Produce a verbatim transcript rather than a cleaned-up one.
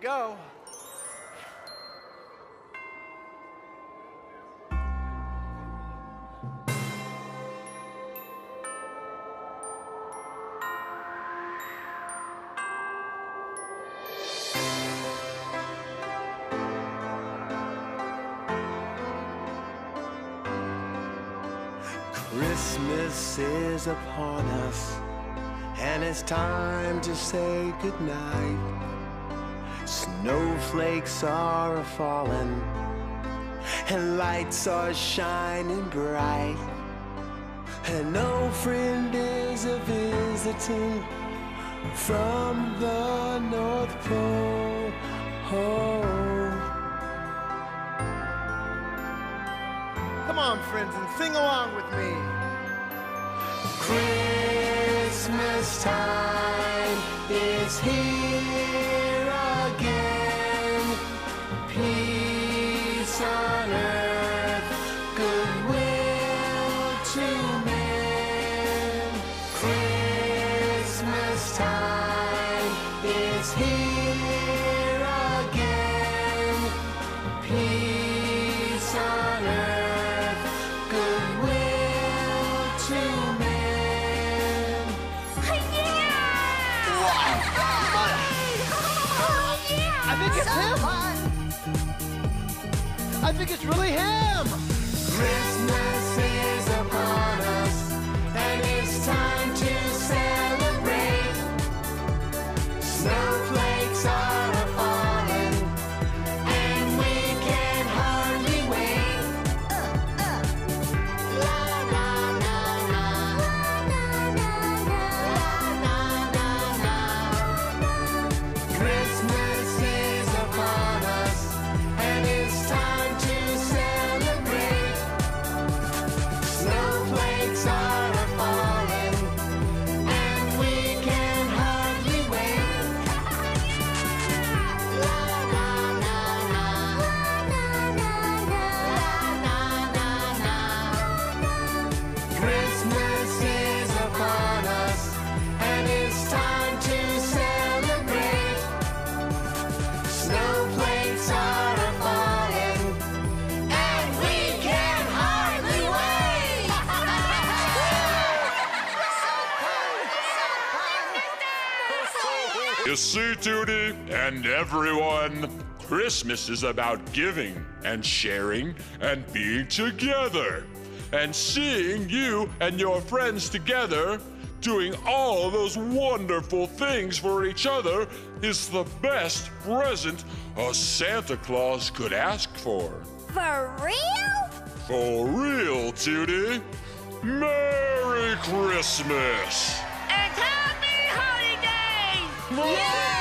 go. Christmas is upon us, and it's time to say goodnight. Snowflakes are a-falling, and lights are shining bright. An old friend is a-visiting from the North Pole. Come on, friends, and sing along with me. Christmas time is here again. Peace on earth, goodwill to men. Christmas time is here again. Peace on earth, goodwill to men. I think it's him. I think it's really him. Christmas is upon us, and it's time to celebrate. Snowflakes are a-falling, and we can hardly wait. La la la la, la la la la. Christmas is upon us, and it's time to celebrate. Snowflakes are a-falling, and we can hardly wait. La la la la, la la la la. Christmas is upon us, and it's time to celebrate. Snowflakes are a-falling, and we can hardly wait. You see, Tootie and everyone, Christmas is about giving and sharing and being together. And seeing you and your friends together doing all those wonderful things for each other is the best present a Santa Claus could ask for. For real? For real, Tootie. Merry Christmas! And happy holidays! Yeah!